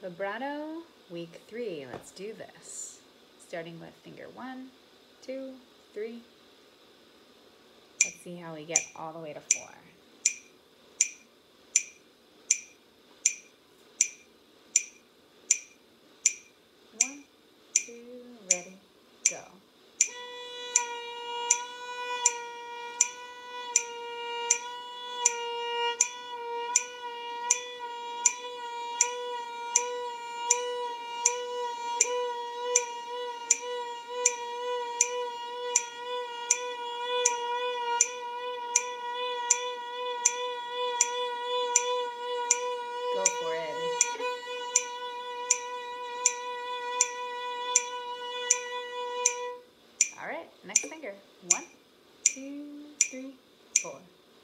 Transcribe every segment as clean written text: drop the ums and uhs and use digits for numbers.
Vibrato, week 3. Let's do this. Starting with finger 1, 2, 3. Let's see how we get all the way to 4. 1, 2, ready, go. Go for it. All right, next finger. 1, 2, 3, 4.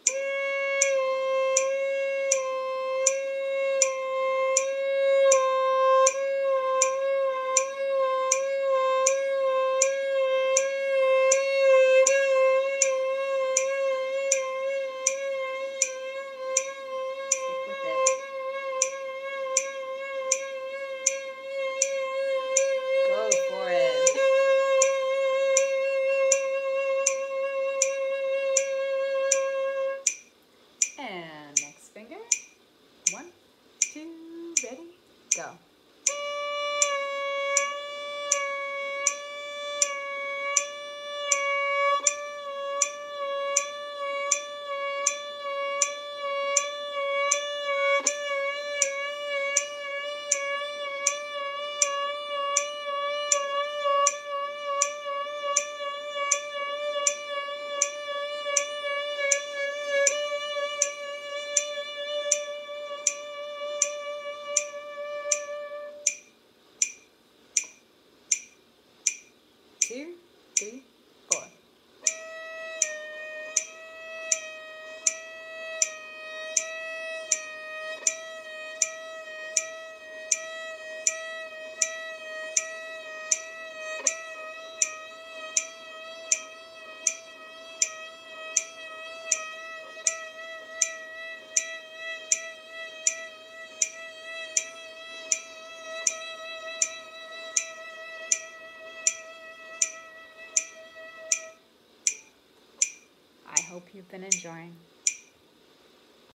Stick with it. Go for it. And next finger. 1, 2, ready, go. Two, 3, 4. I hope you've been enjoying.